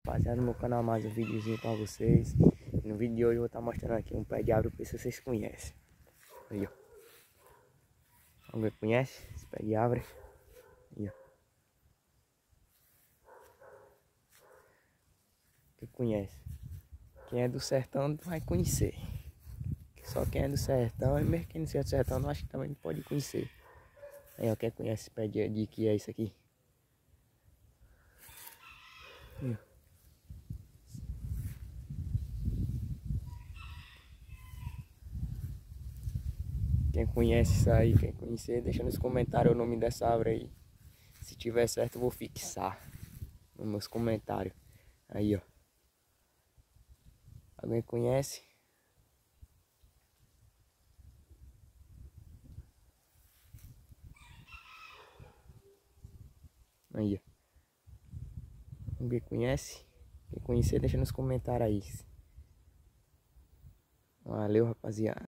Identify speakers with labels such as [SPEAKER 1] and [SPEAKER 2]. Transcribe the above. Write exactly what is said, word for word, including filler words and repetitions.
[SPEAKER 1] rapaziada, no meu canal mais um videozinho pra vocês. No vídeo de hoje eu vou estar mostrando aqui um pé de árvore, pra ver se vocês conhecem. Aí, ó. Alguém conhece esse pé de árvore? Aí, ó. Quem conhece? Quem é do sertão vai conhecer. Só quem é do sertão, e mesmo quem não seja do sertão, eu acho que também pode conhecer. Aí, ó, quem conhece esse pé de, de que é isso aqui? Aí, ó. Quem conhece isso aí, quem conhecer, deixa nos comentários o nome dessa árvore aí. Se tiver certo, eu vou fixar nos meus comentários. Aí, ó. Alguém conhece? Aí, ó. Alguém conhece? Quem conhecer, deixa nos comentários aí. Valeu, rapaziada.